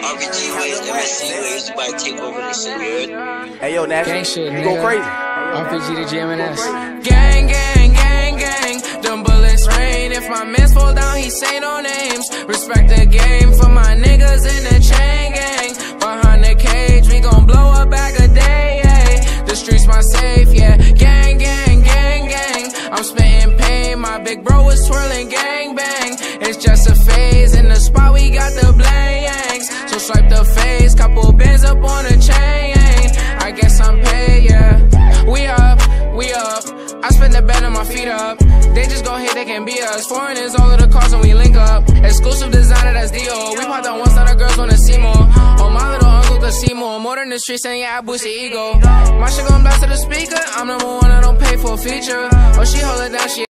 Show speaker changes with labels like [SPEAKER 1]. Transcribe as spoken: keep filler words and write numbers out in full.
[SPEAKER 1] R P G ways, never seen ways somebody take over this shit, you heard?
[SPEAKER 2] Hey, yo, Nash,
[SPEAKER 3] gang shit,
[SPEAKER 2] you
[SPEAKER 3] nigga.
[SPEAKER 2] go crazy.
[SPEAKER 3] R P G to G M and S.
[SPEAKER 4] Gang, gang, gang, gang. Them bullets rain. If my mans fall down, he say no names. Respect the game for my niggas in the chain gang. Behind the cage, we gon' blow a bag a day, yeah. The streets my safe, yeah. Gang, gang, gang, gang. I'm spitting pain. My big bro is twirling gang bang. It's just a phase. In the spot, we got the blangs. So swipe the face. Couple bands up on the chain. I guess I'm paid, yeah. We up, we up. I spend the bed on my feet up. They just go hit, they can beat us. Foreigners, all of the cars when we link up. Exclusive designer, that's D O. We pop that once, now the girls wanna see more. Oh, my little uncle could see more. More than the streets, and yeah, I boost the ego. My shit gon' blast to the speaker. I'm number one, I don't pay for a feature. Oh, she hold it down, she